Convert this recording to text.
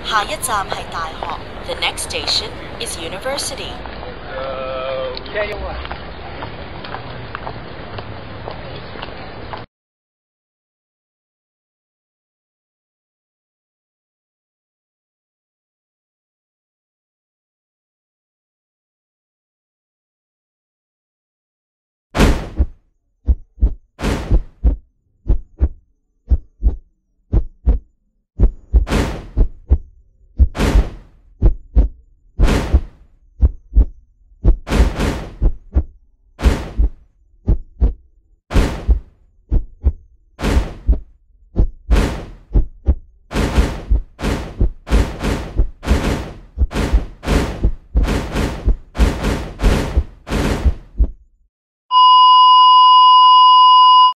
下一站係大學。The next station is university. Okay.